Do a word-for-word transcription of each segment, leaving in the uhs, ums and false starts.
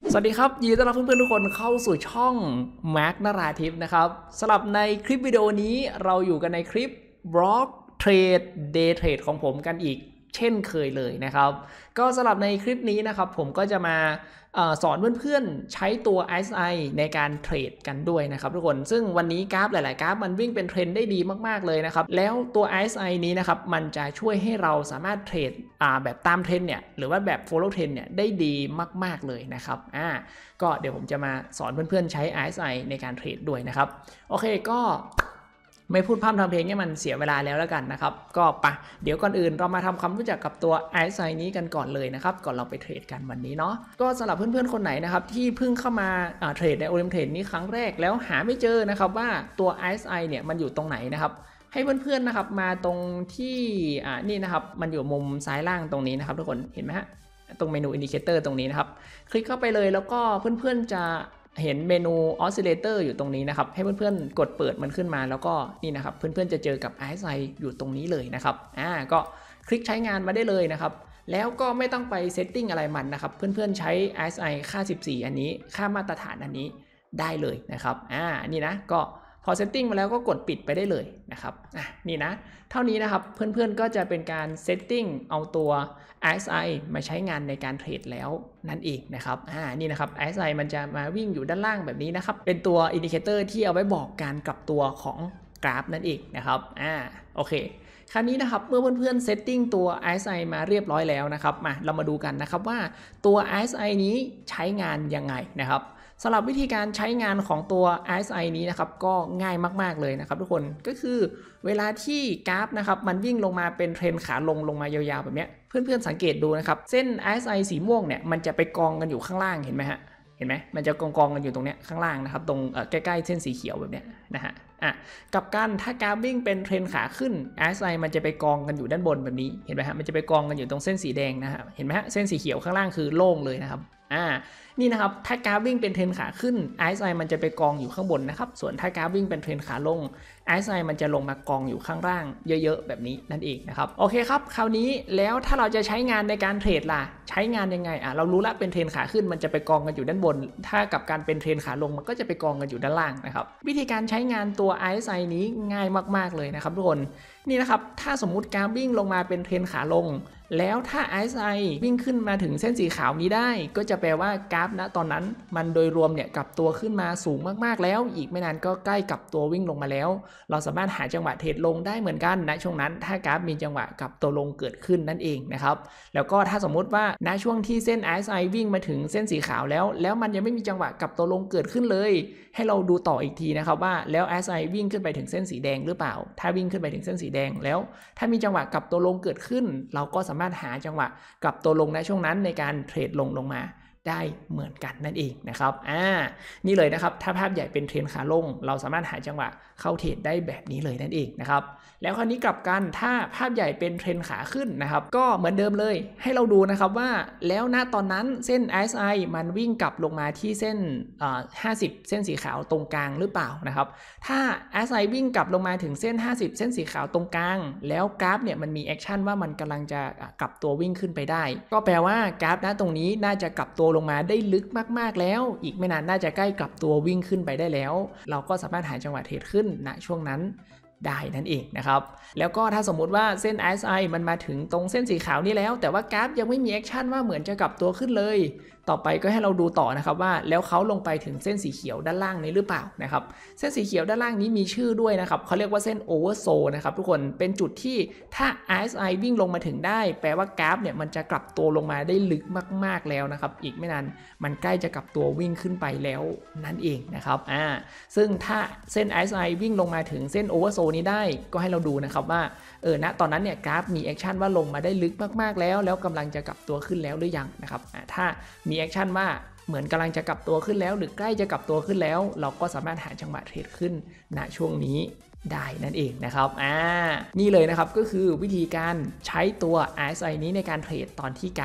สวัสดีครับยินดีต้อนรับเพื่อนๆทุกคนเข้าสู่ช่อง Mark นราธิปนะครับสำหรับในคลิปวิดีโอนี้เราอยู่กันในคลิป Block Trade Day Trade ของผมกันอีกเช่นเคยเลยนะครับก็สำหรับในคลิปนี้นะครับผมก็จะมาสอนเพื่อนๆใช้ตัว เอส ไอ ในการเทรดกันด้วยนะครับทุกคนซึ่งวันนี้กราฟหลายๆกราฟมันวิ่งเป็นเทรนด์ได้ดีมากๆเลยนะครับแล้วตัว เอส ไอ นี้นะครับมันจะช่วยให้เราสามารถเทรดแบบตามเทรนด์เนี่ยหรือว่าแบบ follow trend เนี่ยได้ดีมากๆเลยนะครับอ่าก็เดี๋ยวผมจะมาสอนเพื่อนๆใช้ เอส ไอ ในการเทรดด้วยนะครับโอเคก็ไม่พูดพร่ำทำเพลงให้มันเสียเวลาแล้วแล้วกันนะครับก็ปะเดี๋ยวก่อนอื่นเรามาทำความรู้จักกับตัว เอส ไอ นี้กันก่อนเลยนะครับก่อนเราไปเทรดกันวันนี้เนาะก็สำหรับเพื่อนๆคนไหนนะครับที่เพิ่งเข้ามาเทรดใน โอ เอ็ม Trade นี้ครั้งแรกแล้วหาไม่เจอนะครับว่าตัว เอส ไอ เนี่ยมันอยู่ตรงไหนนะครับให้เพื่อนๆนะครับมาตรงที่อ่านี่นะครับมันอยู่มุมซ้ายล่างตรงนี้นะครับทุกคนเห็นไหมฮะตรงเมนู Indicator ตรงนี้นะครับคลิกเข้าไปเลยแล้วก็เพื่อนๆจะเห็นเมนู Oscillator อยู่ตรงนี้นะครับให้เพื่อนๆกดเปิดมันขึ้นมาแล้วก็นี่นะครับเพื่อนๆจะเจอกับ เอส ไอ อยู่ตรงนี้เลยนะครับอ่าก็คลิกใช้งานมาได้เลยนะครับแล้วก็ไม่ต้องไปเซตติ้งอะไรมันนะครับเพื่อนๆใช้ เอส ไอ ค่าสิบสี่อันนี้ค่ามาตรฐานอันนี้ได้เลยนะครับอ่านี่นะก็พอเซตติ้งมาแล้วก็กดปิดไปได้เลยนะครับอ่ะนี่นะเท่านี้นะครับเพื่อนๆก็จะเป็นการเซตติ้งเอาตัว เอส ไอ มาใช้งานในการเทรดแล้วนั่นเองนะครับอ่านี่นะครับ เอส ไอ มันจะมาวิ่งอยู่ด้านล่างแบบนี้นะครับเป็นตัวอินดิเคเตอร์ที่เอาไว้บอกการกลับตัวของกราฟนั่นเองนะครับอ่าโอเคคราวนี้นะครับเมื่อเพื่อนๆเซตติ้งตัว เอส ไอ มาเรียบร้อยแล้วนะครับมาเรามาดูกันนะครับว่าตัว เอส ไอ นี้ใช้งานยังไงนะครับสำหรับวิธีการใช้งานของตัว เอส ไอ นี้นะครับก็ง่ายมากๆเลยนะครับทุกคนก็คือเวลาที่กราฟนะครับมันวิ่งลงมาเป็นเทรนขาลงลงมายาวๆแบบนี้เพื่อนๆสังเกตดูนะครับเส้น เอส ไอ สีม่วงเนี่ยมันจะไปกองกันอยู่ข้างล่างเห็นไหมฮะเห็นไหมมันจะกองกองกันอยู่ตรงเนี้ยข้างล่างนะครับตรงใกล้ๆเส้นสีเขียวแบบเนี้ยนะฮะอ่ะกับการถ้ากราฟวิ่งเป็นเทรนขาขึ้น เอส ไอ มันจะไปกองกันอยู่ด้านบนแบบนี้เห็นไหมฮะมันจะไปกองกันอยู่ตรงเส้นสีแดงนะฮะเห็นไหมฮะเส้นสีเขียวข้างล่างคือโล่งเลยนะครับอ่านี่นะครับถ้ากราฟวิ่งเป็นเทรนขาขึ้น เอส ไอ มันจะไปกองอยู่ข้างบนนะครับส่วนถ้ากราฟวิ่งเป็นเทรนขาลง เอส ไอ มันจะลงมากองอยู่ข้างล่างเยอะๆแบบนี้นั่นเองนะครับโอเคครับคราวนี้แล้วถ้าเราจะใช้งานในการเทรดล่ะใช้งานยังไงอ่ะเรารู้ละเป็นเทรนขาขึ้นมันจะไปกองกันอยู่ด้านบนถ้ากับการเป็นเทรนขาลงมันก็จะไปกองกันอยู่ด้านล่างนะครับวิธีการใช้งานตัว เอส ไอ นี้ง่ายมากๆเลยนะครับทุกคนนี่นะครับถ้าสมมุติกราฟวิ่งลงมาเป็นเทรนขาลงแล้วถ้า เอส ไอ วิ่งขึ้นมาถึงเส้นสีขาวนี้ได้ก็จะแปลว่ากราฟณตอนนั้นมันโดยรวมเนี่ยกลับตัวขึ้นมาสูงมากๆแล้วอีกไม่นานก็ใกล้กลับตัววิ่งลงมาแล้วเราสามารถหาจังหวะเทรดลงได้เหมือนกันณช่วงนั้นถ้ากราฟมีจังหวะกลับตัวลงเกิดขึ้นนั่นเองนะครับแล้วก็ถ้าสมมุติว่าณช่วงที่เส้น เอส ไอ วิ่งมาถึงเส้นสีขาวแล้วแล้วมันยังไม่มีจังหวะกลับตัวลงเกิดขึ้นเลยให้เราดูต่ออีกทีนะครับว่าแล้ว เอส ไอ วิ่งขึ้นไปถึงเส้นสีแดงหรือเปล่าถ้าวิ่งขึ้นไปถึงเส้นสีแดงแล้วถ้ามีจังหวะกลับตัวลงเกิดขึ้นเราก็สามารถหาจังหวะกลับตัวลงในช่วงนั้นในการเทรดลงลงมาได้เหมือนกันนั่นเองนะครับอ่านี่เลยนะครับถ้าภาพใหญ่เป็นเทรนขาลงเราสามารถหาจังหวะเข้าเทรดได้แบบนี้เลยนั่นเองนะครับแล้วคราวนี้กลับกันถ้าภาพใหญ่เป็นเทรนขาขึ้นนะครับก็เหมือนเดิมเลยให้เราดูนะครับว่าแล้วณตอนนั้นเส้น เอส ไอ มันวิ่งกลับลงมาที่เส้นห้าสิบเส้นสีขาวตรงกลางหรือเปล่านะครับถ้า เอส ไอ วิ่งกลับลงมาถึงเส้นห้าสิบเส้นสีขาวตรงกลางแล้วกราฟเนี่ยมันมีแอคชั่นว่ามันกำลังจะกลับตัววิ่งขึ้นไปได้ก็แปลว่ากราฟณตรงนี้น่าจะกลับตัวลงมาได้ลึกมากๆแล้วอีกไม่นานน่าจะใกล้กลับตัววิ่งขึ้นไปได้แล้วเราก็สามารถหาจังหวะเทรดขึ้นณช่วงนั้นได้นั่นเองนะครับแล้วก็ถ้าสมมุติว่าเส้น เอส ไอ มันมาถึงตรงเส้นสีขาวนี้แล้วแต่ว่ากราฟยังไม่มีแอคชั่นว่าเหมือนจะกลับตัวขึ้นเลยต่อไปก็ให้เราดูต่อนะครับว่าแล้วเขาลงไปถึงเส้นสีเขียวด้านล่างนี้หรือเปล่านะครับเส้นสีเขียวด้านล่างนี้มีชื่อด้วยนะครับเขาเรียกว่าเส้นโอเวอร์โซนะครับทุกคนเป็นจุดที่ถ้า เอส ไอ วิ่งลงมาถึงได้แปลว่ากราฟเนี่ยมันจะกลับตัวลงมาได้ลึกมากๆแล้วนะครับอีกไม่นานมันใกล้จะกลับตัววิ่งขึ้นไปแล้วนั่นเองนะครับอ่าซึ่งถ้าเส้น เอส ไอ วิ่งลงมาถึงเส้นโอเวอร์โซนี้ได้ก็ให้เราดูนะครับว่าเออณตอนนั้นเนี่ยกราฟมีแอคชั่นว่าลงมาได้ลึกมากๆแล้วแล้วกำลังจะกลับตัวขึ้นแล้วหรือยังนะครับถ้ามีแอคชั่นว่าเหมือนกำลังจะกลับตัวขึ้นแล้วหรือใกล้จะกลับตัวขึ้นแล้วเราก็สามารถหาจังหวะเทรดขึ้นณช่วงนี้ได้นั่นเองนะครับอ่านี่เลยนะครับก็คือวิธีการใช้ตัว เอส ไอ นี้ในการเทรดตอนที่กราฟ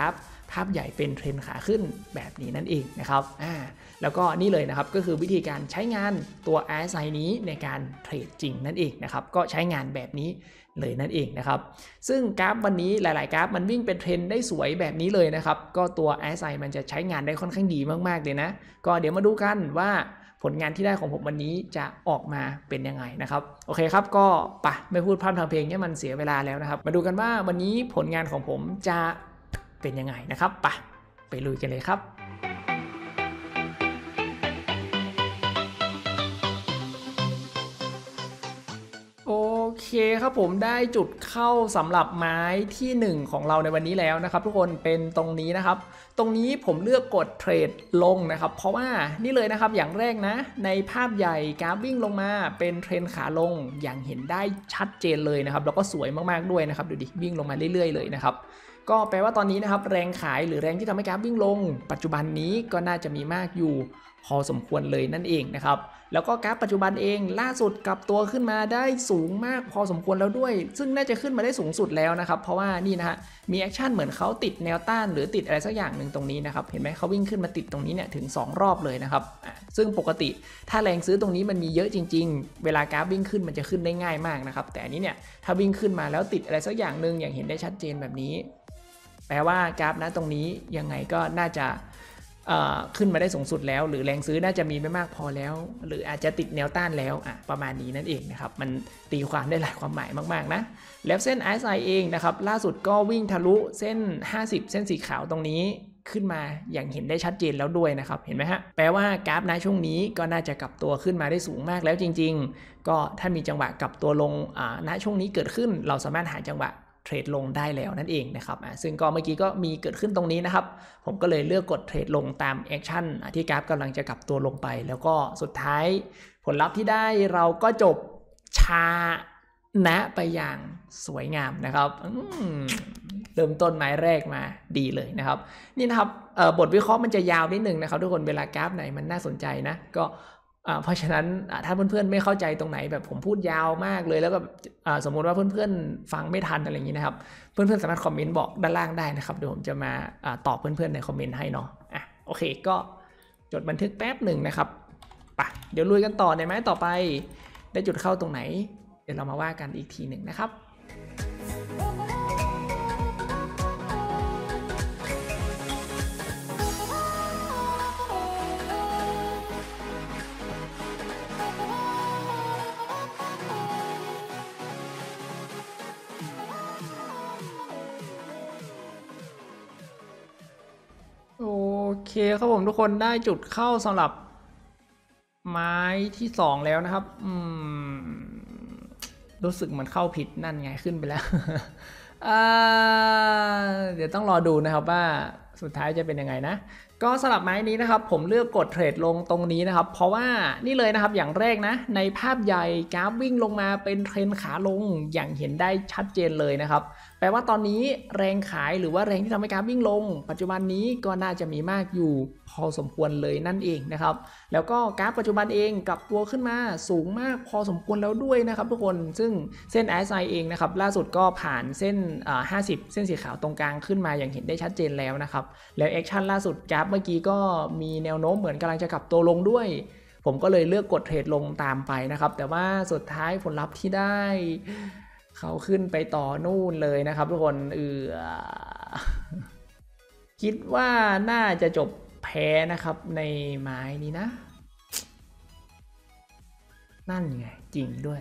ภาพใหญ่เป็นเทรนขาขึ้นแบบนี้นั่นเองนะครับอ่าแล้วก็นี่เลยนะครับก็คือวิธีการใช้งานตัว อาร์ เอส ไอ นี้ในการเทรดจริงนั่นเองนะครับก็ใช้งานแบบนี้เลยนั่นเองนะครับซึ่งกราฟวันนี้หลายๆกราฟมันวิ่งเป็นเทรนได้สวยแบบนี้เลยนะครับก็ตัว อาร์ เอส ไอ มันจะใช้งานได้ค่อนข้างดีมากๆเลยนะก็เดี๋ยวมาดูกันว่าผลงานที่ได้ของผมวันนี้จะออกมาเป็นยังไงนะครับโอเคครับก็ปะไม่พูดพร่ำทำเพลงเนี่ยมันเสียเวลาแล้วนะครับมาดูกันว่าวันนี้ผลงานของผมจะเป็นยังไงนะครับปะไปลุยกันเลยครับโอเคครับผมได้จุดเข้าสำหรับไม้ที่หนึ่งของเราในวันนี้แล้วนะครับทุกคนเป็นตรงนี้นะครับตรงนี้ผมเลือกกดเทรดลงนะครับเพราะว่านี่เลยนะครับอย่างแรกนะในภาพใหญ่กราฟวิ่งลงมาเป็นเทรนขาลงอย่างเห็นได้ชัดเจนเลยนะครับแล้วก็สวยมากๆด้วยนะครับดูดิวิ่งลงมาเรื่อยๆเลยนะครับก็แปลว่าตอนนี้นะครับแรงขายหรือแรงที่ทำให้กราฟวิ่งลงปัจจุบันนี้ก็น่าจะมีมากอยู่พอสมควรเลยนั่นเองนะครับแล้วก็กราฟปัจจุบันเองล่าสุดกลับตัวขึ้นมาได้สูงมากพอสมควรแล้วด้วยซึ่งน่าจะขึ้นมาได้สูงสุดแล้วนะครับเพราะว่านี่นะฮะมีแอคชั่นเหมือนเขาติดแนวต้านหรือติดอะไรสักอย่างหนึ่งตรงนี้นะครับเห็นไหมเขาวิ่งขึ้นมาติดตรงนี้เนี่ยถึงสองรอบเลยนะครับซึ่งปกติถ้าแรงซื้อตรงนี้มันมีเยอะจริงๆเวลากราฟวิ่งขึ้นมันจะขึ้นได้ง่ายมากนะครับแต่อันนี้เนี่ยถ้าวิ่งขึ้นมาแล้วติดอะไรสักอย่างหนึ่งอย่างเห็นได้ชัดเจนแบบนี้แปลว่ากราฟนะตรงนี้ยังไงก็น่าจะขึ้นมาได้สูงสุดแล้วหรือแรงซื้อน่าจะมีไม่มากพอแล้วหรืออาจจะติดแนวต้านแล้วอ่ะประมาณนี้นั่นเองนะครับมันตีความได้หลายความหมายมากๆนะแล้วเส้น อาร์ เอส ไอ เองนะครับล่าสุดก็วิ่งทะลุเส้นห้าสิบเส้นสีขาวตรงนี้ขึ้นมาอย่างเห็นได้ชัดเจนแล้วด้วยนะครับเห็นไหมฮะแปลว่ากราฟนะช่วงนี้ก็น่าจะกลับตัวขึ้นมาได้สูงมากแล้วจริงๆก็ถ้ามีจังหวะกลับตัวลงอ่าณช่วงนี้เกิดขึ้นเราสามารถหาจังหวะเทรดลงได้แล้วนั่นเองนะครับซึ่งก็เมื่อกี้ก็มีเกิดขึ้นตรงนี้นะครับผมก็เลยเลือกกดเทรดลงตามแอคชั่นที่กราฟกำลังจะกลับตัวลงไปแล้วก็สุดท้ายผลลัพธ์ที่ได้เราก็จบชนะไปอย่างสวยงามนะครับเริ่มต้นไม้แรกมาดีเลยนะครับนี่นะครับบทวิเคราะห์มันจะยาวนิดนึงนะครับทุกคนเวลากราฟไหนมันน่าสนใจนะก็เพราะฉะนั้นถ้าเพื่อนๆไม่เข้าใจตรงไหนแบบผมพูดยาวมากเลยแล้วก็สมมติว่าเพื่อนๆฟังไม่ทันอะไรอย่างนี้นะครับเพื่อนๆสามารถคอมเมนต์บอกด้านล่างได้นะครับเดี๋ยวผมจะมาตอบเพื่อนๆในคอมเมนต์ให้เนาะอ่ะโอเคก็จดบันทึกแป๊บหนึ่งนะครับไปเดี๋ยวลุยกันต่อในไม้ต่อไปได้จุดเข้าตรงไหนเดี๋ยวเรามาว่ากันอีกทีหนึ่งนะครับโอเคครับผมทุกคนได้จุดเข้าสำหรับไม้ที่สองแล้วนะครับอืมรู้สึกเหมือนเข้าผิดนั่นไงขึ้นไปแล้ว เดี๋ยวต้องรอดูนะครับว่าสุดท้ายจะเป็นยังไงนะก็สำหรับไม้นี้นะครับผมเลือกกดเทรดลงตรงนี้นะครับเพราะว่านี่เลยนะครับอย่างแรกนะในภาพใหญ่กราฟวิ่งลงมาเป็นเทรนขาลงอย่างเห็นได้ชัดเจนเลยนะครับแปลว่าตอนนี้แรงขายหรือว่าแรงที่ทำให้กราฟวิ่งลงปัจจุบันนี้ก็น่าจะมีมากอยู่พอสมควรเลยนั่นเองนะครับแล้วก็กราฟปัจจุบันเองกลับตัวขึ้นมาสูงมากพอสมควรแล้วด้วยนะครับทุกคนซึ่งเส้น อาร์ เอส ไอ เองนะครับล่าสุดก็ผ่านเส้นห้าสิบเส้นสีขาวตรงกลางขึ้นมาอย่างเห็นได้ชัดเจนแล้วนะครับแล้วแอคชั่นล่าสุดกราฟเมื่อกี้ก็มีแนวโน้มเหมือนกำลังจะกลับตัวลงด้วยผมก็เลยเลือกกดเทรดลงตามไปนะครับแต่ว่าสุดท้ายผลลัพธ์ที่ได้เขาขึ้นไปต่อนู่นเลยนะครับทุกคนเออคิดว่าน่าจะจบแพ้นะครับในไม้นี้นะนั่นไงจริงด้วย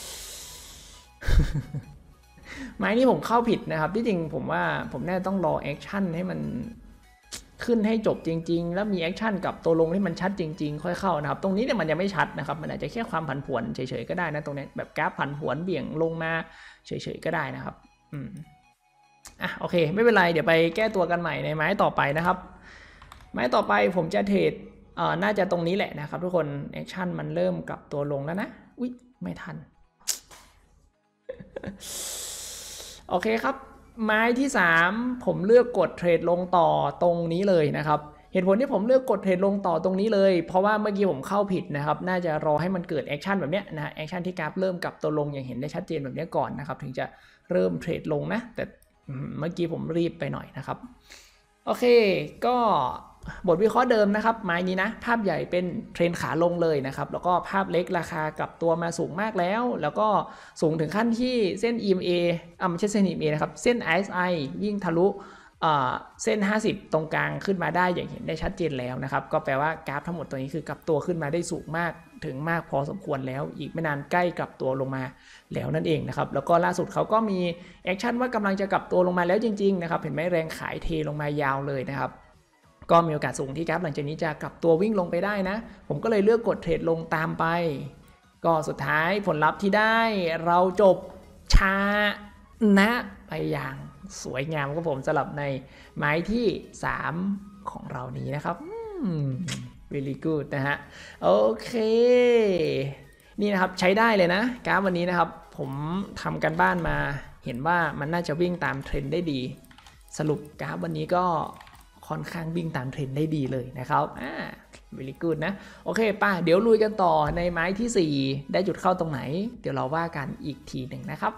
ไม้นี้ผมเข้าผิดนะครับที่จริงผมว่าผมน่าต้องรอแอคชั่นให้มันขึ้นให้จบจริงๆแล้วมีแอคชั่นกับตัวลงที่มันชัดจริงๆค่อยเข้านะครับตรงนี้เนี่ยมันยังไม่ชัดนะครับมันอาจจะแค่ความผันผวนเฉยๆก็ได้นะตรงนี้แบบกราฟผันผวนเบี่ยงลงมาเฉยๆก็ได้นะครับอืมอ่ะโอเคไม่เป็นไรเดี๋ยวไปแก้ตัวกันใหม่ในไม้ต่อไปนะครับไม้ต่อไปผมจะเทรดเอ่อน่าจะตรงนี้แหละนะครับทุกคนแอคชั่นมันเริ่มกลับตัวลงแล้วนะอุ๊ยไม่ทัน โอเคครับไม้ที่สามผมเลือกกดเทรดลงต่อตรงนี้เลยนะครับเหตุผลที่ผมเลือกกดเทรดลงต่อตรงนี้เลยเพราะว่าเมื่อกี้ผมเข้าผิดนะครับน่าจะรอให้มันเกิดแอคชั่นแบบนี้นะแอคชั่นที่กราฟเริ่มกลับตัวลงอย่างเห็นได้ชัดเจนแบบนี้ก่อนนะครับถึงจะเริ่มเทรดลงนะแต่เมื่อกี้ผมรีบไปหน่อยนะครับโอเคก็บทวิเคราะห์เดิมนะครับไม้นี้นะภาพใหญ่เป็นเทรนขาลงเลยนะครับแล้วก็ภาพเล็กราคากลับตัวมาสูงมากแล้วแล้วก็สูงถึงขั้นที่เส้น อี เอ็ม เอ อ่าไม่ใช่เส้น อี เอ็ม เอ นะครับเส้น อาร์ เอส ไอ วิ่งทะลุเส้นห้าสิบตรงกลางขึ้นมาได้อย่างเห็นได้ชัดเจนแล้วนะครับก็แปลว่ากราฟทั้งหมดตัวนี้คือกลับตัวขึ้นมาได้สูงมากถึงมากพอสมควรแล้วอีกไม่นานใกล้กลับตัวลงมาแล้วนั่นเองนะครับแล้วก็ล่าสุดเขาก็มีแอคชั่นว่ากำลังจะกลับตัวลงมาแล้วจริงๆนะครับเห็นไหมแรงขายเทลงมายาวเลยนะครับก็มีโอกาสสูงที่กราฟหลังจากนี้จะกลับตัววิ่งลงไปได้นะผมก็เลยเลือกกดเทรดลงตามไปก็สุดท้ายผลลัพธ์ที่ได้เราจบช้านะไปอย่างสวยงามครับผมสำหรับในไม้ที่สามของเรานี้นะครับ very good นะฮะโอเคนี่นะครับใช้ได้เลยนะกราฟวันนี้นะครับผมทำกันบ้านมาเห็นว่ามันน่าจะวิ่งตามเทรนด์ได้ดีสรุปกราฟวันนี้ก็ค่อนข้างวิ่งตามเทรนด์ได้ดีเลยนะครับอ่า very good นะโอเคป่ะเดี๋ยวลุยกันต่อในไม้ที่สี่ได้จุดเข้าตรงไหนเดี๋ยวเราว่ากันอีกทีหนึ่งนะครับ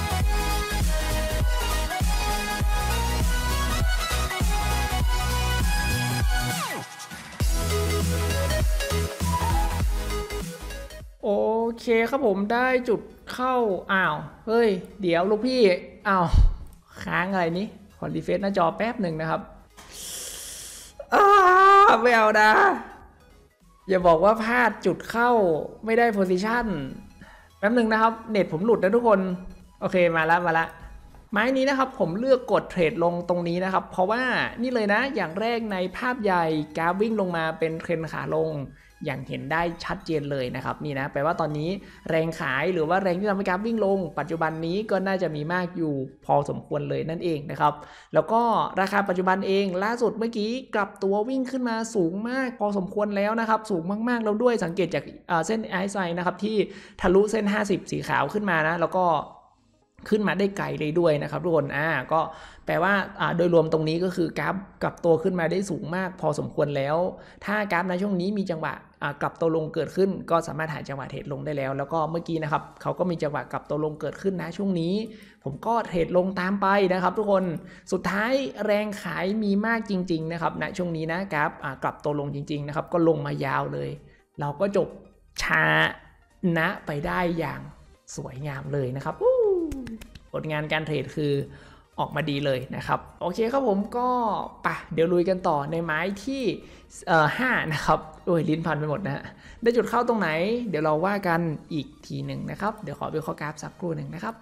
โอเคครับผมได้จุดเข้าอ้าวเฮ้ยเดี๋ยวลูกพี่อ้าวค้างอะไรนี้ขอรีเฟรชหน้าจอแป๊บหนึ่งนะครับอ้าไม่เอานะอย่าบอกว่าพลาดจุดเข้าไม่ได้โพซิชันแป๊บหนึ่งนะครับเน็ตผมหลุดนะทุกคนโอเคมาแล้วมาแล้วไม้นี้นะครับผมเลือกกดเทรดลงตรงนี้นะครับเพราะว่านี่เลยนะอย่างแรกในภาพใหญ่กราฟวิ่งลงมาเป็นเทรนขาลงอย่างเห็นได้ชัดเจนเลยนะครับนี่นะแปลว่าตอนนี้แรงขายหรือว่าแรงที่ทำให้กราฟวิ่งลงปัจจุบันนี้ก็น่าจะมีมากอยู่พอสมควรเลยนั่นเองนะครับแล้วก็ราคาปัจจุบันเองล่าสุดเมื่อกี้กลับตัววิ่งขึ้นมาสูงมากพอสมควรแล้วนะครับสูงมากๆแล้วด้วยสังเกตจากเส้น อาร์ เอส ไอ นะครับที่ทะลุเส้นห้าสิบสีขาวขึ้นมานะแล้วก็ขึ้นมาได้ไกลเลยด้วยนะครับทุกคนอ่าก็แปลว่าอ่าโดยรวมตรงนี้ก็คือกราฟกลับตัวขึ้นมาได้สูงมากพอสมควรแล้วถ้ากราฟในช่วงนี้มีจังหวะอ่ากลับตัวลงเกิดขึ้นก็สามารถหาจังหวะเทรดลงได้แล้วแล้วก็เมื่อกี้นะครับเขาก็มีจังหวะกลับตัวลงเกิดขึ้นนะช่วงนี้ผมก็เทรดลงตามไปนะครับทุกคนสุดท้ายแรงขายมีมากจริงๆนะครับณช่วงนี้นะกราฟอ่ากลับตัวลงจริงๆนะครับก็ลงมายาวเลยเราก็จบชนะไปได้อย่างสวยงามเลยนะครับผลงานการเทรดคือออกมาดีเลยนะครับโอเคครับผมก็ปะเดี๋ยวลุยกันต่อในไม้ที่เอ่อห้านะครับโอ้ยลิ้นพันไปหมดนะฮะได้จุดเข้าตรงไหนเดี๋ยวเราว่ากันอีกทีหนึ่งนะครับเดี๋ยวขอไปข้อกราฟสักครู่หนึ่งนะครับ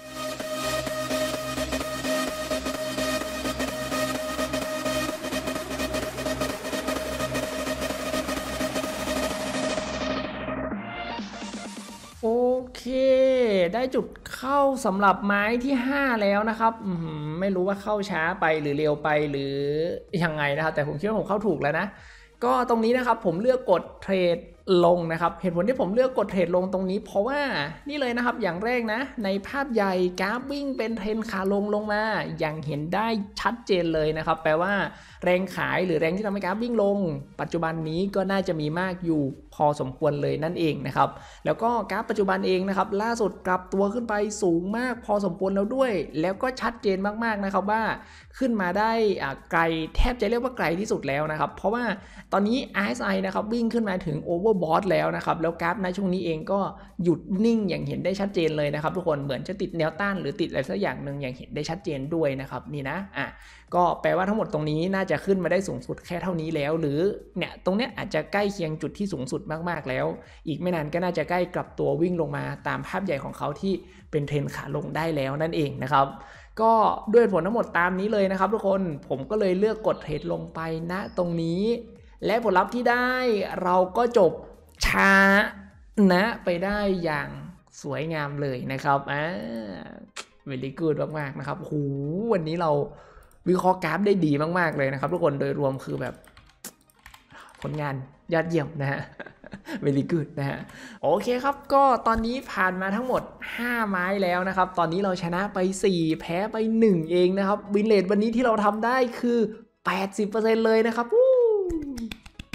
โอเคได้จุดเข้าสำหรับไม้ที่ห้าแล้วนะครับไม่รู้ว่าเข้าช้าไปหรือเร็วไปหรือยังไงนะครับแต่ผมคิดว่าผมเข้าถูกแล้วนะก็ตรงนี้นะครับผมเลือกกดเทรดลงนะครับเหตุผลที่ผมเลือกกดเทรดลงตรงนี้เพราะว่านี่เลยนะครับอย่างแรกนะในภาพใหญ่กราฟวิ่งเป็นเทรนขาลงลงมาอย่างเห็นได้ชัดเจนเลยนะครับแปลว่าแรงขายหรือแรงที่ทำให้กราฟวิ่งลงปัจจุบันนี้ก็น่าจะมีมากอยู่พอสมควรเลยนั่นเองนะครับแล้วก็กราฟปัจจุบันเองนะครับล่าสุดกลับตัวขึ้นไปสูงมากพอสมควรแล้วด้วยแล้วก็ชัดเจนมากๆนะครับว่าขึ้นมาได้ไกลแทบจะเรียกว่าไกลที่สุดแล้วนะครับเพราะว่าตอนนี้ อาร์ เอส ไอ นะครับวิ่งขึ้นมาถึง Overbought แล้วนะครับแล้วกราฟในช่วงนี้เองก็หยุดนิ่งอย่างเห็นได้ชัดเจนเลยนะครับทุกคนเหมือนจะติดแนวต้านหรือติดอะไรสักอย่างหนึ่งอย่างเห็นได้ชัดเจนด้วยนะครับนี่นะอ่ะก็แปลว่าทั้งหมดตรงนี้น่าจะขึ้นมาได้สูงสุดแค่เท่านี้แล้วหรือเนี่ยตรงเนี้ยอาจจะใกล้เคียงจุดที่สูงสุดมากๆแล้วอีกไม่นานก็น่าจะใกล้กลับตัววิ่งลงมาตามภาพใหญ่ของเขาที่เป็นเทรนขาลงได้แล้วนั่นเองนะครับก็ด้วยผลทั้งหมดตามนี้เลยนะครับทุกคนผมก็เลยเลือกกดเทรดลงไปณตรงนี้และผลลัพธ์ที่ได้เราก็จบช้านะไปได้อย่างสวยงามเลยนะครับอ่าเวลี่กูดมากๆนะครับโหวันนี้เราวิเคราะห์กราฟได้ดีมากๆเลยนะครับทุกคนโดยรวมคือแบบผลงานยอดเยี่ยมนะฮะเวลี่กูดนะฮะโอเคครับก็ตอนนี้ผ่านมาทั้งหมดห้าไม้แล้วนะครับตอนนี้เราชนะไปสี่แพ้ไปหนึ่งเองนะครับวินเรทวันนี้ที่เราทำได้คือ แปดสิบเปอร์เซ็นต์ เลยนะครับ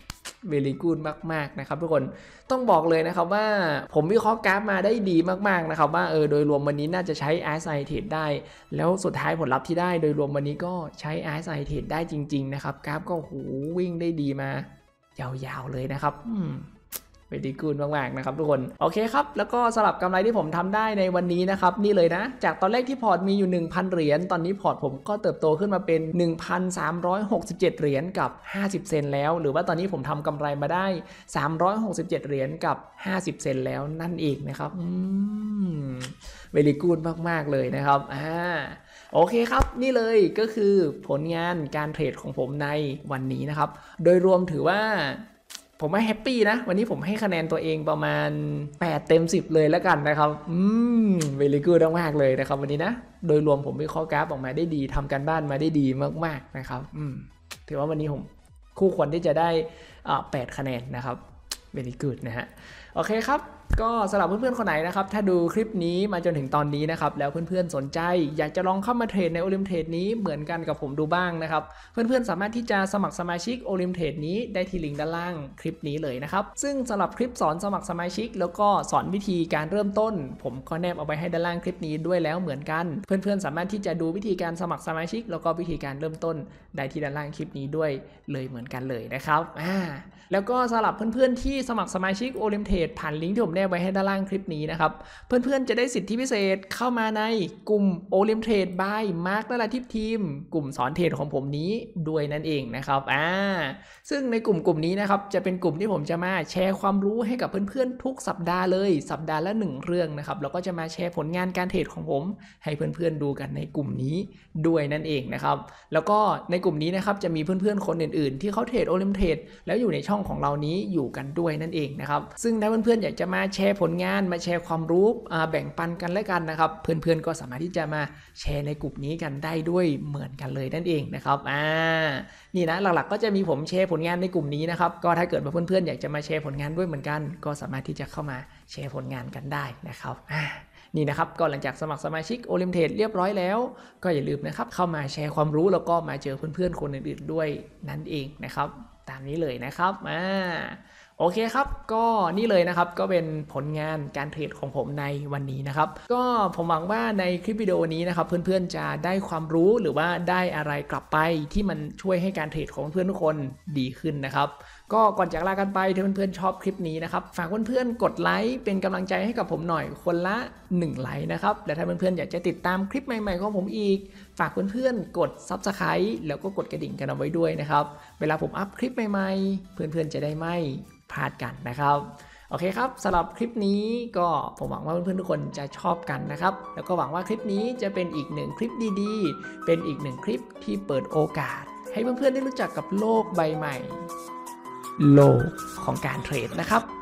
very good มากๆนะครับทุกคนต้องบอกเลยนะครับว่าผมวิเคราะห์กราฟมาได้ดีมากๆนะครับว่าเออโดยรวมวันนี้น่าจะใช้ อาร์ เอส ไอ Trade ได้แล้วสุดท้ายผลลัพธ์ที่ได้โดยรวมวันนี้ก็ใช้ อาร์ เอส ไอ Trade ได้จริงๆนะครับกราฟก็หูวิ่งได้ดีมายาวๆเลยนะครับไปดีกูนมากๆนะครับทุกคนโอเคครับแล้วก็สลับกำไรที่ผมทำได้ในวันนี้นะครับนี่เลยนะจากตอนแรกที่พอร์ตมีอยู่ หนึ่งพัน เหรียญตอนนี้พอร์ตผมก็เติบโตขึ้นมาเป็น หนึ่งพันสามร้อยหกสิบเจ็ด เหรียญกับห้าสิบเซนแล้วหรือว่าตอนนี้ผมทำกำไรมาได้สามร้อยหกสิบเจ็ดเหรียญกับห้าสิบเซนแล้วนั่นเองนะครับอืมเวลีกูดมากๆเลยนะครับอ่าโอเคครับนี่เลยก็คือผลงานการเทรดของผมในวันนี้นะครับโดยรวมถือว่าผมว่าแฮปปี้นะวันนี้ผมให้คะแนนตัวเองประมาณแปดเต็มสิบเลยแล้วกันนะครับอืมเวลีกูดมากๆเลยนะครับวันนี้นะโดยรวมผมวิเคราะห์กราฟออกมาได้ดีทำการบ้านมาได้ดีมากๆนะครับอืมถือว่าวันนี้ผมคู่ควรที่จะได้อ่าแปดคะแนนนะครับเวลีกูดนะฮะโอเคครับก็สำหรับเพื่อนๆคนไหนนะครับถ้าดูคลิปนี้มาจนถึงตอนนี้นะครับแล้วเพื่อนๆสนใจอยากจะลองเข้ามาเทรดในโอลิมเทรดนี้เหมือนกันกับผมดูบ้างนะครับเพื่อนๆสามารถที่จะสมัครสมาชิกโอลิมเทรดนี้ได้ที่ลิงก์ด้านล่างคลิปนี้เลยนะครับซึ่งสำหรับคลิปสอนสมัครสมาชิกแล้วก็สอนวิธีการเริ่มต้นผมก็แนบเอาไว้ให้ด้านล่างคลิปนี้ด้วยแล้วเหมือนกันเพื่อนๆสามารถที่จะดูวิธีการสมัครสมาชิกแล้วก็วิธีการเริ่มต้นได้ที่ด้านล่างคลิปนี้ด้วยเลยเหมือนกันเลยนะครับอ่าแล้วก็สำหรับเพื่อนๆที่สมัครสมาชิกโอลิมเทรดผ่านลิงก์ที่ผมแนบไว้ให้ด้านล่างคลิปนี้นะครับเพื่อนๆจะได้สิทธิพิเศษเข้ามาในกลุ่มโอลิมเทรดบายมาร์คและลาทิพทีมกลุ่มสอนเทรดของผมนี้ด้วยนั่นเองนะครับอ่าซึ่งในกลุ่มกลุ่มนี้นะครับจะเป็นกลุ่มที่ผมจะมาแชร์ความรู้ให้กับเพื่อนๆทุกสัปดาห์เลยสัปดาห์ละหนึ่งเรื่องนะครับแล้วก็จะมาแชร์ผลงานการเทรดของผมให้เพื่อนๆดูกันในกลุ่มนี้ด้วยนั่นเองนะครับแล้วก็ในกลุ่มนี้นะครับจะมีเพื่อนๆคนอื่นๆที่เขาเทรดโอลิมเทรดแล้วอยู่ในช่องของเรานี้อยู่กันด้วยนั่นเองนะครับซึ่งถ้าเพื่อนๆอยากจะมาแชร์ผลงานมาแชร์ความรู้แบ่งปันกันและกันนะครับเพื่อนๆก็สามารถที่จะมาแชร์ในกลุ่มนี้กันได้ด้วยเหมือนกันเลยนั่นเองนะครับอ่านี่นะหลักๆก็จะมีผมแชร์ผลงานในกลุ่มนี้นะครับก็ถ้าเกิดว่าเพื่อนๆอยากจะมาแชร์ผลงานด้วยเหมือนกันก็สามารถที่จะเข้ามาแชร์ผลงานกันได้นะครับอ่านี่นะครับก็หลังจากสมัครสมาชิกโอลิมเทรดเรียบร้อยแล้วก็อย่าลืมนะครับเข้ามาแชร์ความรู้แล้วก็มาเจอเพื่อนๆคนอื่นๆด้วยนั่นเองนะครับตามนี้เลยนะครับอ่าโอเคครับก็นี่เลยนะครับก็เป็นผลงานการเทรดของผมในวันนี้นะครับก็ผมหวังว่าในคลิปวิดีโอนี้นะครับเพื่อนๆจะได้ความรู้หรือว่าได้อะไรกลับไปที่มันช่วยให้การเทรดของเพื่อนทุกคนดีขึ้นนะครับก็ก่อนจากลากันไปถ้าเพื่อนๆชอบคลิปนี้นะครับฝากเพื่อนๆกดไลค์เป็นกำลังใจให้กับผมหน่อยคนละหนึ่งไลค์นะครับและถ้าเพื่อนๆอยากจะติดตามคลิปใหม่ๆของผมอีกฝากเพื่อนๆกด ซับสไครบ์ แล้วก็กดกระดิ่งกันเอาไว้ด้วยนะครับเวลาผมอัพคลิปใหม่ๆเพื่อนๆจะได้ไม่พลาดกันนะครับโอเคครับสำหรับคลิปนี้ก็ผมหวังว่าเพื่อนๆทุกคนจะชอบกันนะครับแล้วก็หวังว่าคลิปนี้จะเป็นอีกหนึ่งคลิปดีๆเป็นอีกหนึ่งคลิปที่เปิดโอกาสให้เพื่อนๆได้รู้จักกับโลกใบใหม่โลกของการเทรดนะครับ